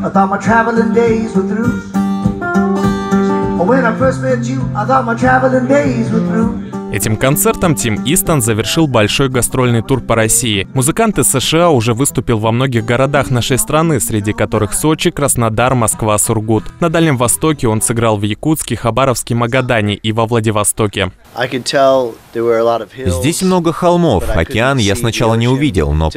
I thought my traveling days were through. When I first met you, I thought my traveling days were through. Этим концертом Тим Истон завершил большой гастрольный тур по России. Музыкант из США уже выступил во многих городах нашей страны, среди которых Сочи, Краснодар, Москва, Сургут. На Дальнем Востоке он сыграл в Якутске, Хабаровске, Магадане и во Владивостоке. Здесь много холмов. Океан я сначала не увидел, но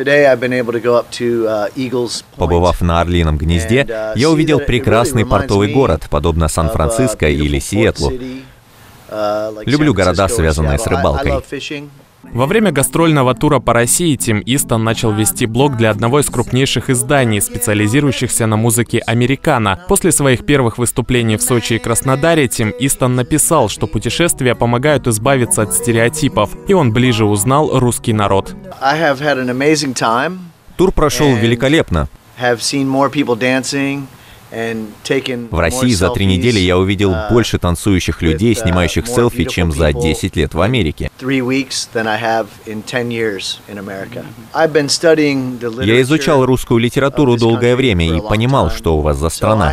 побывав на Орлином гнезде, я увидел прекрасный портовый город, подобно Сан-Франциско или Сиэтлу. Люблю города, связанные с рыбалкой. Во время гастрольного тура по России Тим Истон начал вести блог для одного из крупнейших изданий, специализирующихся на музыке американо. После своих первых выступлений в Сочи и Краснодаре Тим Истон написал, что путешествия помогают избавиться от стереотипов, и он ближе узнал русский народ. Тур прошел великолепно. В России за 3 недели я увидел больше танцующих людей, снимающих селфи, чем за 10 лет в Америке. Я изучал русскую литературу долгое время и понимал, что у вас за страна.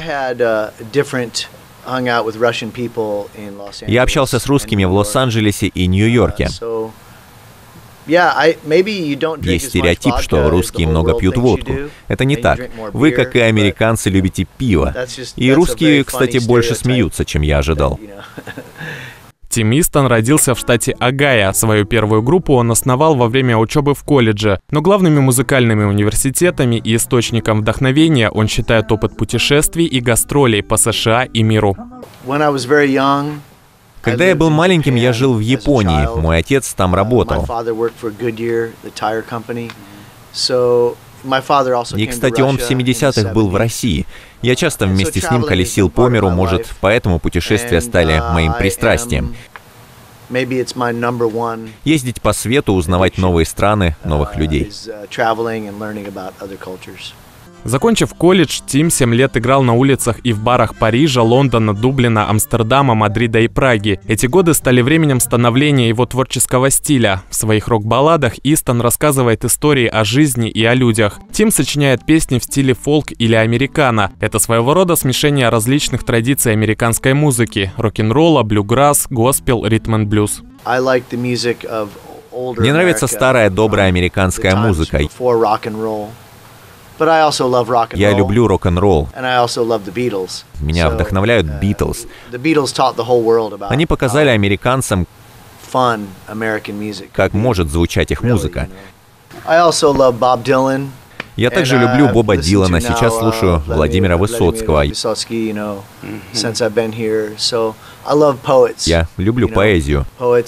Я общался с русскими в Лос-Анджелесе и Нью-Йорке. Есть стереотип, что русские много пьют водку. Это не так. Вы, как и американцы, любите пиво. И русские, кстати, больше смеются, чем я ожидал. Тим Истон родился в штате Огайо. Свою первую группу он основал во время учебы в колледже. Но главными музыкальными университетами и источником вдохновения он считает опыт путешествий и гастролей по США и миру. Когда я был маленьким, я жил в Японии. Мой отец там работал. И, кстати, он в 70-х был в России. Я часто вместе с ним колесил по миру, может, поэтому путешествия стали моим пристрастием. Ездить по свету, узнавать новые страны, новых людей. Закончив колледж, Тим 7 лет играл на улицах и в барах Парижа, Лондона, Дублина, Амстердама, Мадрида и Праги. Эти годы стали временем становления его творческого стиля. В своих рок-балладах Истон рассказывает истории о жизни и о людях. Тим сочиняет песни в стиле фолк или американо. Это своего рода смешение различных традиций американской музыки: рок-н-ролла, блюграсс, госпел, ритм-н-блюз. Мне нравится старая добрая американская музыка. Я люблю рок-н-ролл. Меня вдохновляют Битлз. Они показали американцам, как может звучать их музыка. Я также люблю Боба Дилана. Сейчас слушаю Владимира Высоцкого. Я люблю поэзию.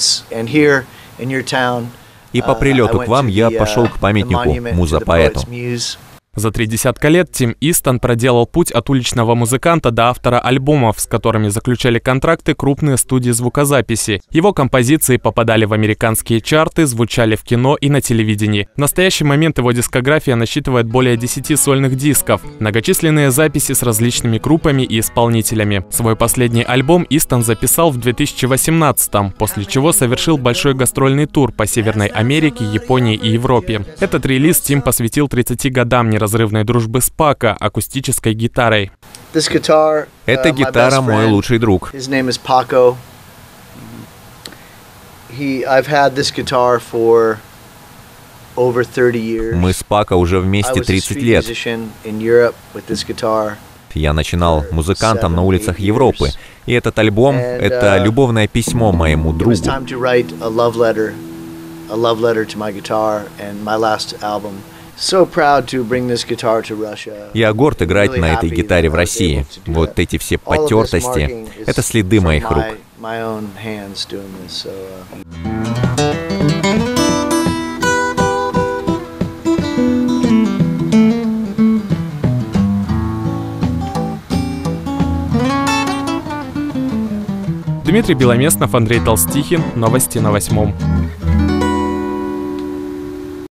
И по прилету к вам я пошел к памятнику муза-поэту. За 30 лет Тим Истон проделал путь от уличного музыканта до автора альбомов, с которыми заключали контракты крупные студии звукозаписи. Его композиции попадали в американские чарты, звучали в кино и на телевидении. В настоящий момент его дискография насчитывает более 10 сольных дисков, многочисленные записи с различными группами и исполнителями. Свой последний альбом Истон записал в 2018-м, после чего совершил большой гастрольный тур по Северной Америке, Японии и Европе. Этот релиз Тим посвятил 30 годам неразрывной дружбы с Пако, акустической гитарой. Эта гитара мой лучший друг. Мы с Пако уже вместе 30 лет. Я начинал музыкантом на улицах Европы, и этот альбом — это любовное письмо моему другу. Я горд играть на этой гитаре в России. Вот эти все потертости — это следы моих рук. Дмитрий Беломеснов, Андрей Толстихин. Новости на 8.